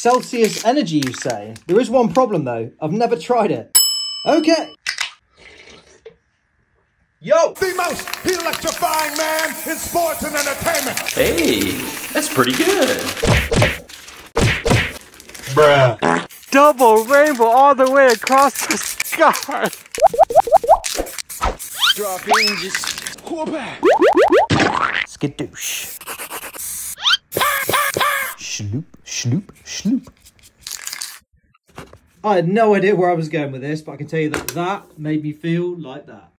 Celsius Energy, you say? There is one problem though. I've never tried it. Okay. Yo! The most electrifying man in sports and entertainment. Hey, that's pretty good. Bruh. Double rainbow all the way across the sky. Drop in, just whoop-a. Skadoosh. Shloop, shloop, shloop. I had no idea where I was going with this, but I can tell you that that made me feel like that.